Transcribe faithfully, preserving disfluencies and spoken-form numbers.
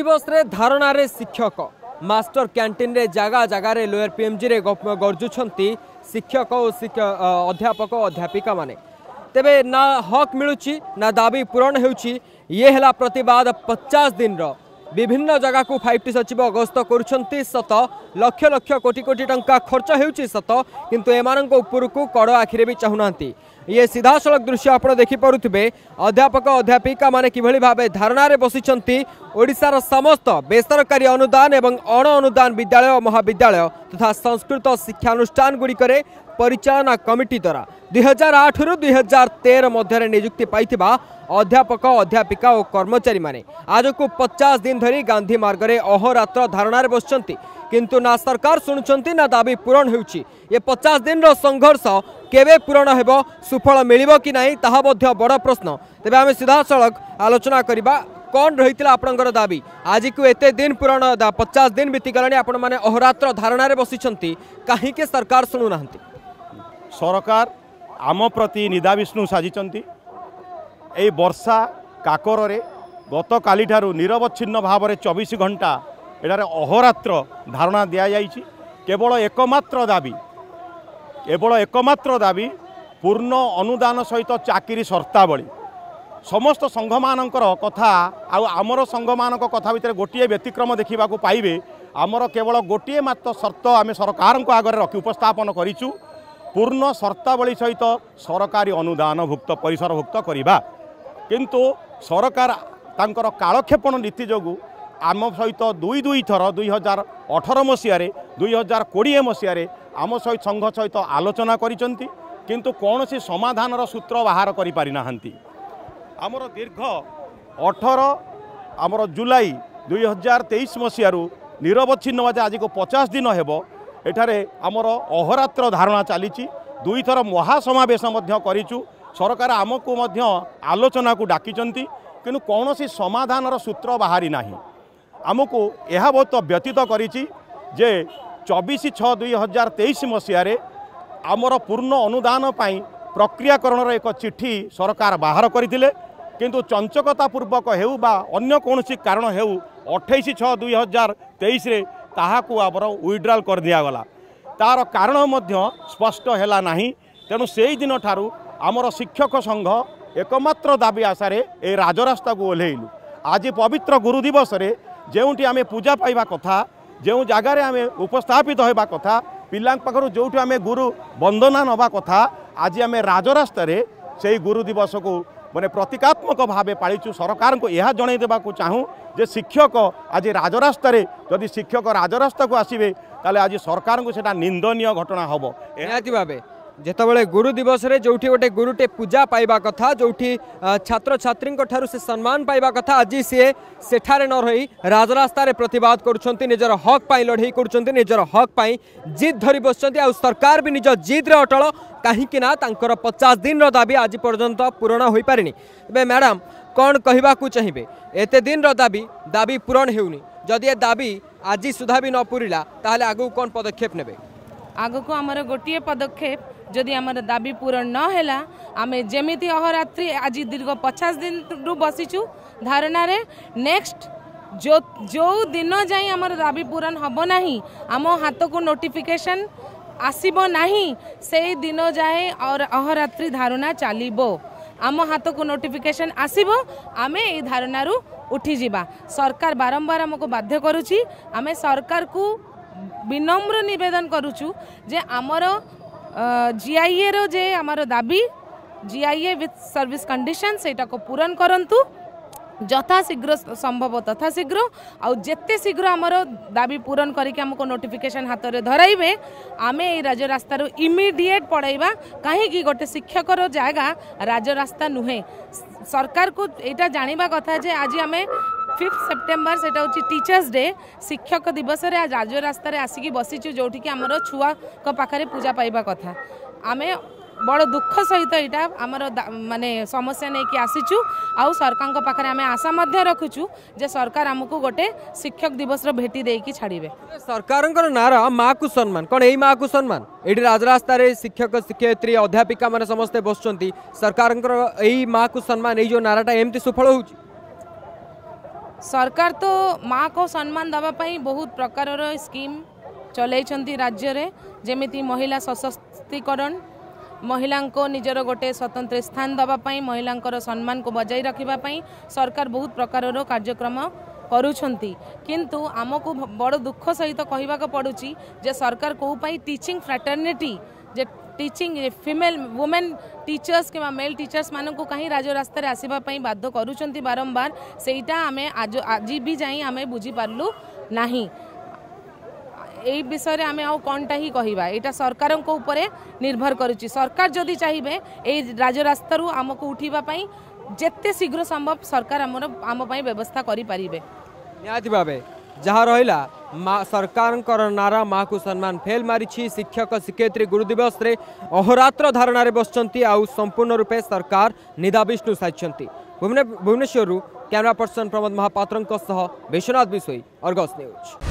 दिवस रे धारणा रे शिक्षक मास्टर कैंटीन रे जगह जगह रे लोअर पीएमजी रे गर्जुछंती शिक्षक और अध्यापक अध्यापिका माने तेबे ना हक मिलुची ना दाबी पूरण हेउची। ये हेला प्रतिवाद पचास दिन रो विभिन्न जगह को फाइव टी सचिव गस्त करुछंती सत लक्ष लक्ष कोटी कोटी टंका खर्च हेउची सत किंतु एमानक ऊपर को कड़ आखिरे भी चाहूनांती। ये सीधा सड़क दृश्य आप देखिपे अध्यापक अध्यापिका माने किभली भावे धारणा रे बसिचंती ओडिशार समस्त बेसरकारी अनुदान एवं अण अनुदान विद्यालय और महाविद्यालय तथा संस्कृत शिक्षानुष्ठान गुड़िकरे परिचालना कमिटी द्वारा दुई हजार आठ रु दुई हजार तेरह मध्य नियुक्ति पाइथिबा अध्यापक अध्यापिका और कर्मचारी माने आज को पचास दिन धरी गांधी मार्ग रे अहोरात्र धारणा रे बसचंती किंतु ना सरकार शुणुचंती ना दाबी पूरण हेउची। ये पचास दिन रो संघर्ष केवे पूरण हेबो सुफल मिलिबो कि नाही ताहा मध्य बड़ प्रश्न। तेबे आमे सीधा सड़क आलोचना करिबा कौन रही आपणकर दाबी आज को एते दिन पूरण पचास दिन बीतीगलानी आपण माने अहोरात्र धारणा रे बसिचंती काहीके सरकार शुणु नाहंती। सरकार आम प्रति निदा विष्णु साजिचंती एई वर्षा काकर रे गत काली ठारू निरवच्छिन्न भाव में चौबीस घंटा एटारे अहोरात्र धारणा दिया जाइछि। केवल एकमात्र दाबी केवल एकमात्र दाबी पूर्ण अनुदान सहित चाकरी शर्तावली समस्त संघ मानकर कथा आमर संघ मानक कथा भितर गोटे व्यतिक्रम देखा पाइबे। आमर केवल गोटे मात्र शर्त आम सरकार आगे रखी उपस्थापन करिचु पूर्ण शर्तावली सहित सरकारी अनुदान भुक्त परिसरभुक्त करवा किंतु सरकार तांकर कालक्षेपण नीति जोगु आम सहित दुई दुई थर दुई हजार अठर मसीह दुई हजार कोड़े मसीह आम सहित संघ सहित आलोचना करिसंती किंतु कौन सी समाधान सूत्र बाहर करि पारि नाहंती। आमर दीर्घ अठर आमर जुलाई दुई हजार तेईस मसीह निरवच्छिन्न बाजे आज को पचास दिन हेबो एठारे आमर अहोरात्र धारणा चली दुई थर महासमावेश करिचु सरकार आमको मध्य आलोचना को डाकिचंती किंतु कौन सी समाधान सूत्र बाहरी नाही। आमको यह बहुत व्यतीत करिछि जे चौबीस छः दुई हजार तेईस मसीह आमर पूर्ण अनुदान पाई प्रक्रियाकरण एक चिठी सरकार बाहर करथिले किंतु चंचकता पूर्वक हेउ बा अन्य कौन कारण हेउ अठाईस छः दुई हजार तेईस ताहाकू आमर विड्रॉल कर दिया गला तार कारण मध्य स्पष्ट हैला नाही। तेणु से दिन ठारू आमर शिक्षक संघ एकमात्र दाबी आशारे ए राजरास्ता को ओह्लैलु। आज पवित्र गुरु दिवस रे जेउठी आमे पूजा पाइबा कथा जो जगार आम उपस्थापित होगा कथा पिला पाखर जो आम गुरु वंदना नवा कथा आज आम राजरास्त से गुरु दिवस को मैंने प्रतीकात्मक भाव पालिचु। सरकार को यह जन देवा चाहूँ जे शिक्षक आज राजरास्त जदि शिक्षक राजरास्त को आसवे ताले आज सरकार को सेटा निंदनीय घटना हम भावे जेतबले गुरु दिवस रे जोठी गोटे गुरुटे पूजा पाइबा कथा जोठी छात्र छात्री ठारू से सम्मान पाइबा कथा आज सी सेठारे न रही राजरास्ता रे प्रतिवाद करुछंती निजर हक पाई लड़ाई करुछंती निजर हक पाई जिद धरी बसचंती आ सरकार भी निज जिद रे अटल कहीं ना तांकर पचास दिन रो दाबी आज पर्यंत पूरण हो पारिनी। बे मैडम कौन कहबा को चाहिए एते दिन रो दाबी दाबी पूरण हेउनी जदि दाबी आज सुधा भी न पूरिला ताहले आगु कौन पदक्षेप नेबे? आगु को हमर गोटिए पदक्षेप जदि आमर दाबी पूरण न हैला आमे जेमिति अहोरात्रि आज दीर्घ पचास दिन रु बसीचु धारणा रे नेक्स्ट जो जो दिन जाई आमर दाबी पूरण हबो नाही आम हाथ को नोटिफिकेशन आसीबो नाही से दिन जाए और अहोरात्रि धारणा चलिबो आम हाथ को नोटिफिकेशन आसीबो आमे ए धारणा रु उठी जिबा। सरकार बारंबार हमको बाध्य करूची आमे सरकार को विनम्र निवेदन करूचु जे आमर जीआईए रो जे आमर दाबी जीआईए विथ सर्विस कंडीशन सेटा को पूरण करंतु जथा शीघ्र संभव तथा शीघ्र आउ जेते शीघ्र आमर दाबी पूरण करके हमको नोटिफिकेशन हाथ में धराइबे आमे ए राजरास्ता रो इमिडिएट पढ़ाइबा कहीं गोटे शिक्षक रो जगह राजरास्ता नुहे। सरकार को एटा जानिबा कथा जे आज आमे फिफ्थ सेप्टेम्बर से टीचर्स डे शिक्षक दिवस रे आज राजरास्ता रे आसिकी बसीचु जोठी कि आमर छुआ को पाखरे पूजा पाइबा कथा आमे बड़ दुख सहित यहाँ आमर माने समस्या नहीं कि आसीचु आउ सरकार को पाखरे आमे आशा मध्य रखुचु जे सरकार आमको गोटे शिक्षक दिवस रो भेटी देकी छाड़िबे। सरकार नारा माँ को सम्मान कौन यही माँ को सम्मान ये राजरास्ता रे शिक्षक शिक्षयित्री अध्यापिका माने समस्ते बसुंती सरकार यही माँ को सम्मान यही जो नाराटा एमती सफल होउची सरकार तो माँ को सम्मान दवापाई बहुत प्रकार स्कीम चलती राज्य रे जेमिति महिला सशक्तिकरण महिला को निजर गोटे स्वतंत्र स्थान दवापाई महिला सम्मान को बजाई रखापी सरकार बहुत प्रकार कार्यक्रम करुछंती किंतु आमको बड़ दुख सहित कहवाक पड़ुची जे सरकार को पाई टीचिंग फ्रैटर्निटी जे टीचिंग फीमेल वुमेन टीचर्स कि मेल टीचर्स मानक कहीं राज रास्ता आसवाई बाध्य करुछंती बारंबार सेटा आमे आज आज भी जाई आमे बुझी पारलु नाही एई विषय आमे आउ कोनटा ही कहबा एटा सरकार को ऊपर निर्भर करुची सरकार जदि चाहिए एई राज रास्ता रु आमको उठीबा पई जेते शीघ्र संभव सरकार आमर आम पई व्यवस्था करि पारिबे निहाती भावे जहाँ रहिला माँ सरकार नारा माँ को सम्मान फेल मारी शिक्षक शिक्षयित्री गुरु दिवस रे अहोरात्र धारणा बसचंती आउ संपूर्ण रूपे सरकार निदा विष्णु साजिचंती Bhubaneswar camera person Pramod Mohapatra Biswanath Bishoi Argus news.